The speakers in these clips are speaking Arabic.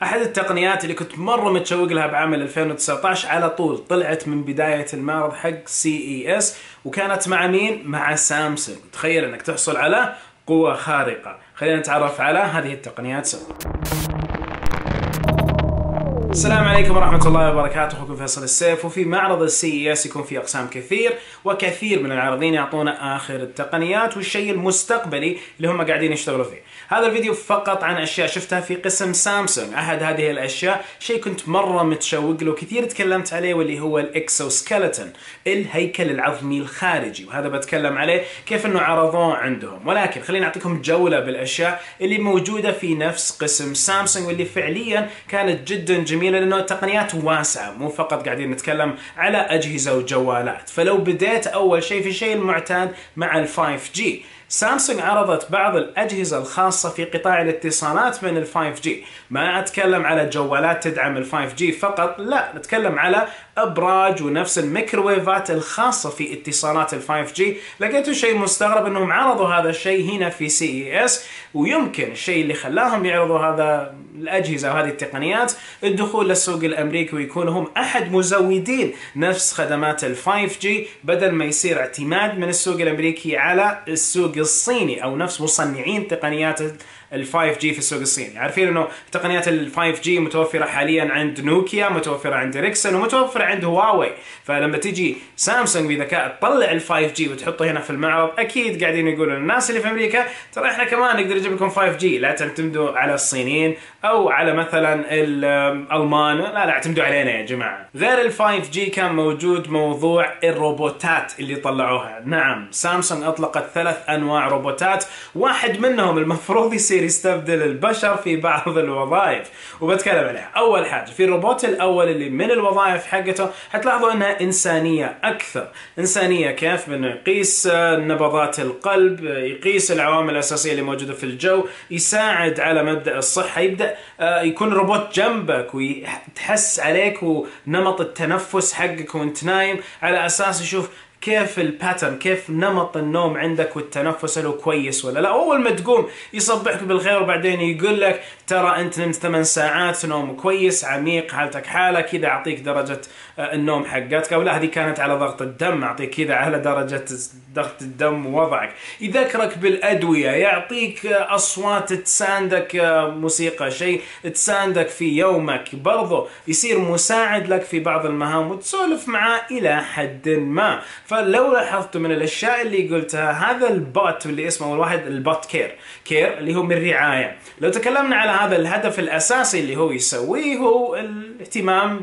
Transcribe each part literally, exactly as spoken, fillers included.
أحد التقنيات اللي كنت مرة متشوق لها بعام ألفين وتسعة عشر على طول طلعت من بداية المعرض حق سي إي إس، وكانت مع مين؟ مع سامسونج. تخيل أنك تحصل على قوة خارقة. خلينا نتعرف على هذه التقنيات سوا. السلام عليكم ورحمة الله وبركاته، أخوكم فيصل السيف. وفي معرض السي إي إس يكون في أقسام كثير، وكثير من العارضين يعطونا آخر التقنيات والشيء المستقبلي اللي هم قاعدين يشتغلوا فيه. هذا الفيديو فقط عن أشياء شفتها في قسم سامسونج. أحد هذه الأشياء شيء كنت مرة متشوق له، كثير تكلمت عليه، واللي هو الإكسوسكيلتون، الهيكل العظمي الخارجي، وهذا بتكلم عليه كيف أنه عرضوه عندهم. ولكن خلينا نعطيكم جولة بالأشياء اللي موجودة في نفس قسم سامسونج، واللي فعليا كانت جدا جميلة، لأنه التقنيات واسعة، مو فقط قاعدين نتكلم على أجهزة وجوالات. فلو بديت أول شيء في الشيء المعتاد مع ال فايف جي، سامسونج عرضت بعض الأجهزة الخاصة في قطاع الاتصالات من ال فايف جي. ما أتكلم على جوالات تدعم ال فايف جي فقط، لا، نتكلم على أبراج ونفس الميكروويفات الخاصة في اتصالات ال فايف جي. لقيته شيء مستغرب أنهم عرضوا هذا الشيء هنا في سي إي إس، ويمكن الشيء اللي خلاهم يعرضوا هذا الأجهزة وهذه التقنيات الدخول للسوق الأمريكي، ويكونوا هم أحد مزودين نفس خدمات ال فايف جي، بدل ما يصير اعتماد من السوق الأمريكي على السوق الصيني أو نفس مصنعين تقنيات ال فايف جي في السوق الصيني. عارفين انه تقنيات ال فايف جي متوفرة حاليا عند نوكيا، متوفرة عند إريكسون، ومتوفرة عند هواوي. فلما تجي سامسونج بذكاء تطلع ال فايف جي وتحطه هنا في المعرض، اكيد قاعدين يقولوا للناس اللي في امريكا ترى احنا كمان نقدر نجيب لكم فايف جي، لا تعتمدوا على الصينيين او على مثلا الالمان، لا لا اعتمدوا علينا يا جماعة. غير ال فايف جي كان موجود موضوع الروبوتات اللي طلعوها. نعم، سامسونج اطلقت ثلاث انواع روبوتات، واحد منهم المفروض يصير يستبدل البشر في بعض الوظائف، وبتكلم عليها. اول حاجه في الروبوت الاول اللي من الوظائف حقته حتلاحظوا انها انسانيه اكثر. انسانيه كيف؟ بانه يقيس نبضات القلب، يقيس العوامل الاساسيه اللي موجوده في الجو، يساعد على مبدا الصحه، يبدا يكون روبوت جنبك ويتحس عليك ونمط التنفس حقك وانت نايم، على اساس يشوف كيف الباترن، كيف نمط النوم عندك والتنفس له كويس ولا لا. اول ما تقوم يصبحك بالخير، وبعدين يقول لك ترى انت نمت ثمان ساعات نوم كويس عميق، حالتك حاله كذا، اعطيك درجه النوم حقتك. او لا، هذه كانت على ضغط الدم، اعطيك كذا على درجه ضغط الدم ووضعك. يذكرك بالادويه، يعطيك اصوات تساندك، موسيقى شيء تساندك في يومك، برضو يصير مساعد لك في بعض المهام، وتسولف معاه الى حد ما. فلو لاحظتوا من الاشياء اللي قلتها، هذا البوت اللي اسمه الواحد البوت كير كير اللي هو من رعايه. لو تكلمنا على هذا الهدف الاساسي اللي هو يسويه، هو الاهتمام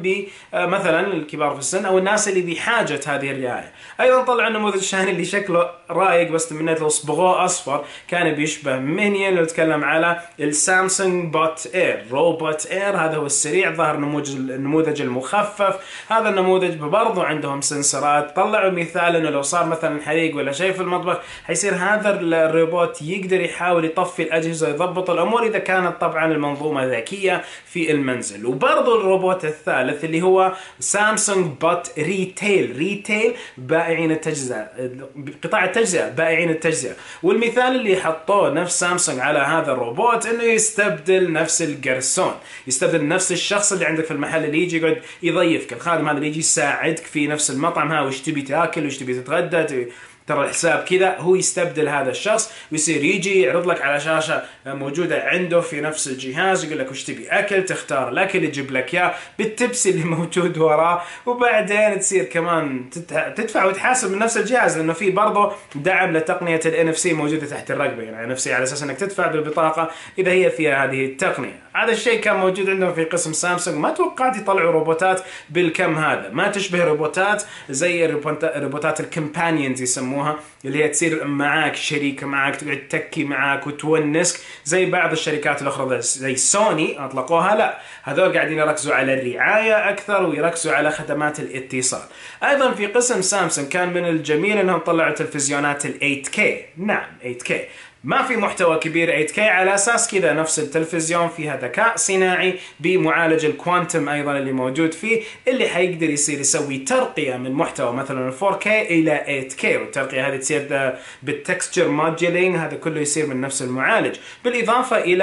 بمثلا الكبار في السن او الناس اللي بحاجه هذه الرعايه. ايضا طلع النموذج الثاني اللي شكله رايق، بس من لو صبغوه اصفر كان بيشبه مينيون. لو نتكلم على السامسونج بوت اير، روبوت اير، هذا هو السريع، ظهر نموذج النموذج المخفف. هذا النموذج برضو عندهم سنسرات. طلعوا مثال انه لو صار مثلا حريق ولا شيء في المطبخ، حيصير هذا الروبوت يقدر يحاول يطفي الاجهزه ويضبط الامور، اذا كانت طبعا المنظومه ذكيه في المنزل. وبرضو الروبوت الثالث اللي هو سامسونج بوت ريتيل، ريتيل بائعين التجزئه، قطاع التجزئه، بائعين التجزئه. والمثال اللي حطوه نفس سامسونج على هذا الروبوت انه يستبدل نفس الجرسون، يستبدل نفس الشخص اللي عندك في المحل اللي يجي يقعد يضيفك، الخادم هذا اللي يجي يساعدك في نفس المطعم، ها وش تبي تاكل، وش تبي تتغدى، ترى الحساب كذا. هو يستبدل هذا الشخص، ويصير يجي يعرض لك على شاشه موجوده عنده في نفس الجهاز، يقول لك وش تبي اكل، تختار الاكل، يجيب لك اياه بالتبس اللي موجود وراه. وبعدين تصير كمان تدفع وتحاسب من نفس الجهاز، لانه في برضه دعم لتقنيه الان اف سي موجوده تحت الرقبه، يعني نفسي على اساس انك تدفع بالبطاقه اذا هي فيها هذه التقنيه. هذا الشيء كان موجود عندهم في قسم سامسونج. ما توقعت يطلعوا روبوتات بالكم هذا، ما تشبه روبوتات زي روبوتات الكمبانيونز يسموها، اللي هي تصير معاك، شريك معاك، تقعد تكي معاك وتونسك زي بعض الشركات الاخرى زي سوني اطلقوها. لا، هذول قاعدين يركزوا على الرعايه اكثر، ويركزوا على خدمات الاتصال. ايضا في قسم سامسونج كان من الجميل انهم طلعوا تلفزيونات ال إيت كيه. نعم، إيت كيه ما في محتوى كبير إيت كيه، على اساس كذا نفس التلفزيون فيها ذكاء صناعي بمعالج الكوانتم ايضا اللي موجود فيه، اللي حيقدر يصير يسوي ترقيه من محتوى مثلا فور كيه الى إيت كيه، والترقيه هذه تصير بالتكستشر موديلينج، هذا كله يصير من نفس المعالج، بالاضافه الى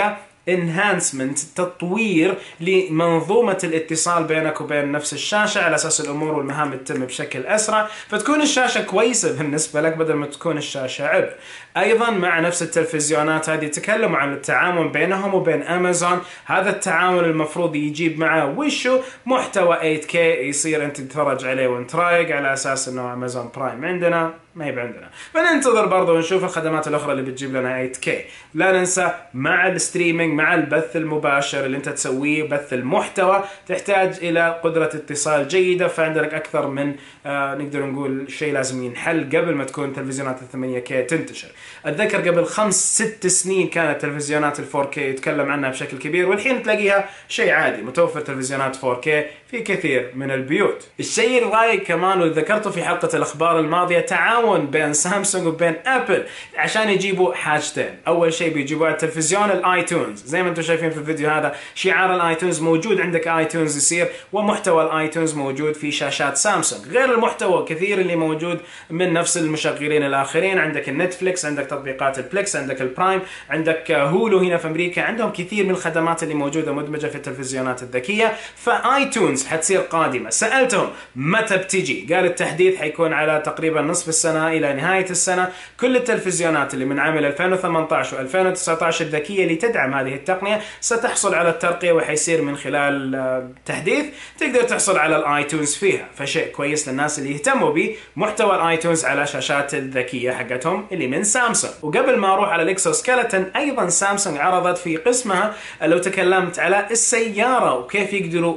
enhancement تطوير لمنظومة الاتصال بينك وبين نفس الشاشة على أساس الأمور والمهام تتم بشكل أسرع، فتكون الشاشة كويسة بالنسبة لك بدل ما تكون الشاشة عبء. أيضا مع نفس التلفزيونات هذه تكلموا عن التعاون بينهم وبين أمازون. هذا التعاون المفروض يجيب معه وشو محتوى ثمانية كي يصير أنت تتفرج عليه وانت رايق، على أساس أنه أمازون برايم عندنا ما يبقى عندنا، فننتظر برضه ونشوف الخدمات الأخرى اللي بتجيب لنا ثمانية كي. لا ننسى مع الستريمينج، مع البث المباشر اللي أنت تسويه، بث المحتوى تحتاج إلى قدرة اتصال جيدة، فعندك أكثر من آه نقدر نقول شيء لازم ينحل قبل ما تكون تلفزيونات ال ثمانية كي تنتشر. أتذكر قبل خمس ست سنين كانت تلفزيونات ال فور كي يتكلم عنها بشكل كبير، والحين تلاقيها شيء عادي، متوفر تلفزيونات فور كي في كثير من البيوت. الشيء الرايق كمان واللي ذكرته في حلقة الأخبار الماضية، تعاون بين سامسونج وبين أبل عشان يجيبوا حاجتين. أول شيء بيجيبوا على التلفزيون الآيتونز، زي ما أنتم شايفين في الفيديو هذا شعار الآيتونز موجود عندك آيتونز يصير، ومحتوى الآيتونز موجود في شاشات سامسونج، غير المحتوى كثير اللي موجود من نفس المشغلين الآخرين. عندك النتفليكس، عندك تطبيقات البليكس، عندك البرايم، عندك هولو هنا في أمريكا، عندهم كثير من الخدمات اللي موجودة مدمجة في التلفزيونات الذكية. فآيتونز حتصير قادمة. سألتهم متى بتجي؟ قال التحديث حيكون على تقريبا نصف السنة إلى نهاية السنة. كل التلفزيونات اللي من عام ألفين وثمانية عشر و ألفين وتسعة عشر الذكية اللي تدعم هذه التقنية ستحصل على الترقية، وحيصير من خلال تحديث تقدر تحصل على الآيتونز فيها، فشيء كويس للناس اللي يهتموا بمحتوى الآيتونز على شاشات الذكية حقتهم اللي من سامسونج. وقبل ما أروح على الإكسوسكيلتون، أيضا سامسونج عرضت في قسمها لو تكلمت على السيارة وكيف يقدروا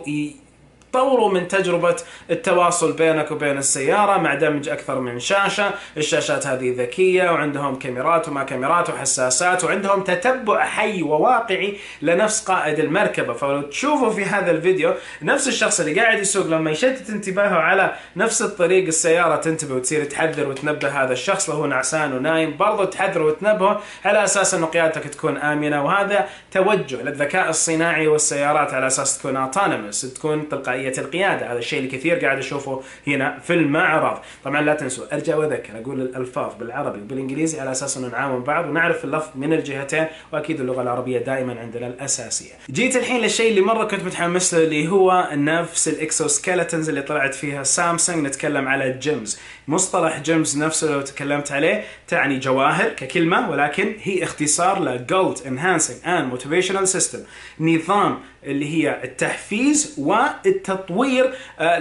طوروا من تجربة التواصل بينك وبين السيارة مع دمج أكثر من شاشة. الشاشات هذه ذكية وعندهم كاميرات وما كاميرات وحساسات، وعندهم تتبع حي وواقعي لنفس قائد المركبة. فلو تشوفوا في هذا الفيديو نفس الشخص اللي قاعد يسوق لما يشتت انتباهه على نفس الطريق، السيارة تنتبه وتصير تحذر وتنبه هذا الشخص لو هو نعسان ونايم، برضو تحذر وتنبهه على أساس أنه قيادتك تكون آمنة. وهذا توجه للذكاء الصناعي والسيارات على أساس تكون autonomous، تكون تلقائية القيادة. هذا الشيء اللي كثير قاعد أشوفه هنا في المعرض. طبعا لا تنسوا، أرجع وأذكر أقول الألفاظ بالعربي وبالإنجليزي على أساس أنه نعاون بعض ونعرف اللفظ من الجهتين، وأكيد اللغة العربية دائما عندنا الأساسية. جيت الحين للشيء اللي مرة كنت متحمس له، اللي هو نفس الإكسوسكيلتونز اللي طلعت فيها سامسونج. نتكلم على الجيمز. مصطلح جيمز نفسه لو تكلمت عليه تعني جواهر ككلمة، ولكن هي اختصار ل Gold Enhancing and Motivational System، نظام اللي هي التحفيز والتطوير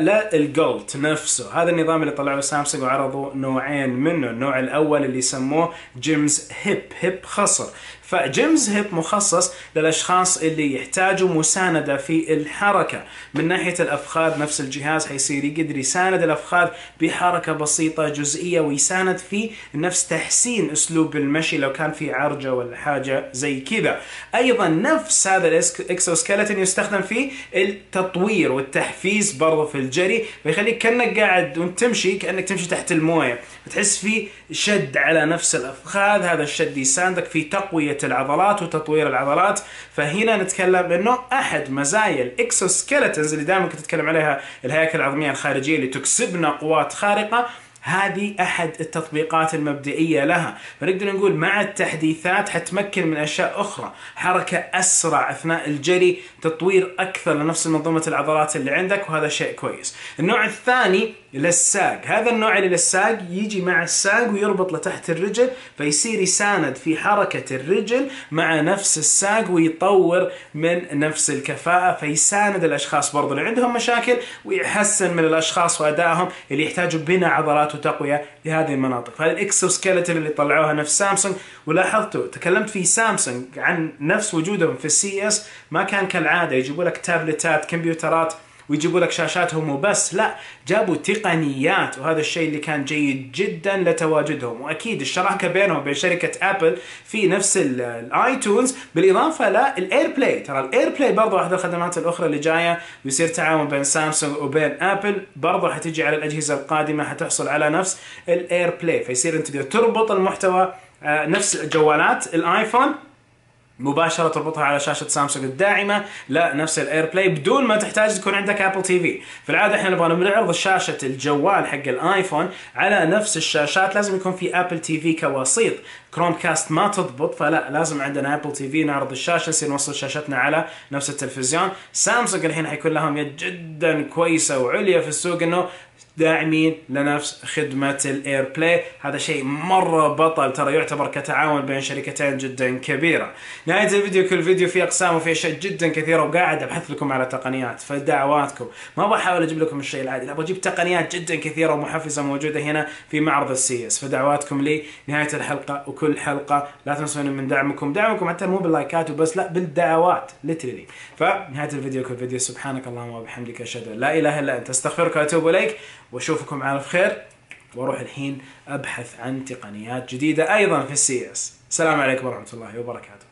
للجولد نفسه. هذا النظام اللي طلعوه سامسونج وعرضوا نوعين منه. النوع الأول اللي سموه جيمز هيب، هيب خصر. فجيمز هيب مخصص للأشخاص اللي يحتاجوا مساندة في الحركة من ناحية الأفخاذ. نفس الجهاز حيصير يقدر يساند الأفخاذ بحركة بسيطة جزئية، ويساند في نفس تحسين أسلوب المشي لو كان في عرجة ولا حاجة زي كذا. أيضا نفس هذا الإكسوسكيلتون يستخدم في التطوير والتحفيز برضه في الجري، فيخليك كأنك قاعد وانت تمشي كأنك تمشي تحت الموية، بتحس في شد على نفس الأفخاذ. هذا الشد يساندك في تقوية العضلات وتطوير العضلات. فهنا نتكلم انه احد مزايا الاكسوسكيلتونز اللي دائما كنت اتكلم عليها الهياكل العظميه الخارجيه اللي تكسبنا قوات خارقه، هذه أحد التطبيقات المبدئية لها. فنقدر نقول مع التحديثات حتمكن من أشياء أخرى، حركة أسرع أثناء الجري، تطوير أكثر لنفس منظومة العضلات اللي عندك، وهذا شيء كويس. النوع الثاني للساق. هذا النوع اللي للساق يجي مع الساق ويربط لتحت الرجل، فيصير يساند في حركة الرجل مع نفس الساق ويطور من نفس الكفاءة، فيساند الأشخاص برضو اللي عندهم مشاكل، ويحسن من الأشخاص وأدائهم اللي يحتاجوا بناء عضلات وتقوية لهذه المناطق. فهذا الإكسوسكيلتون اللي طلعوها نفس سامسونج. ولاحظتوا تكلمت في سامسونج عن نفس وجودهم في السي اس، ما كان كالعادة يجيبوا لك تابلتات كمبيوترات ويجيبوا لك شاشاتهم وبس، لا، جابوا تقنيات، وهذا الشيء اللي كان جيد جدا لتواجدهم. واكيد الشراكه بينهم وبين شركه ابل في نفس الايتونز، بالاضافه للاير بلاي. ترى الاير بلاي برضه واحده الخدمات الاخرى اللي جايه، بيصير تعاون بين سامسونج وبين ابل، برضه حتيجي على الاجهزه القادمه حتحصل على نفس الاير بلاي، فيصير انت تقدر تربط المحتوى نفس جوالات الايفون مباشرة تربطها على شاشة سامسونج الداعمة، لا نفس الاير بلاي، بدون ما تحتاج تكون عندك ابل تي في. في العادة احنا نبغى نعرض شاشة الجوال حق الايفون على نفس الشاشات، لازم يكون في ابل تي في كوسيط. كروم كاست ما تضبط، فلا لازم عندنا ابل تي في نعرض الشاشه، نصير نوصل شاشتنا على نفس التلفزيون. سامسونج الحين حيكون لهم يد جدا كويسه وعليا في السوق انه داعمين لنفس خدمة الاير بلاي. هذا شيء مرة بطل، ترى يعتبر كتعاون بين شركتين جدا كبيرة. نهاية الفيديو، كل فيديو فيه اقسام وفيه اشياء جدا كثيرة، وقاعد ابحث لكم على تقنيات، فدعواتكم ما بحاول اجيب لكم الشيء العادي، لا بجيب تقنيات جدا كثيرة ومحفزة موجودة هنا في معرض السي اس. فدعواتكم لي نهاية الحلقة وكل حلقة، لا تنسون من دعمكم، دعمكم حتى مو باللايكات وبس، لا بالدعوات ليترلي. فنهاية الفيديو كل فيديو، سبحانك اللهم وبحمدك اشهد ان لا اله الا انت استغفرك واتوب اليك، واشوفكم على خير. واروح الحين ابحث عن تقنيات جديدة ايضا في السي اس. السلام عليكم ورحمة الله وبركاته.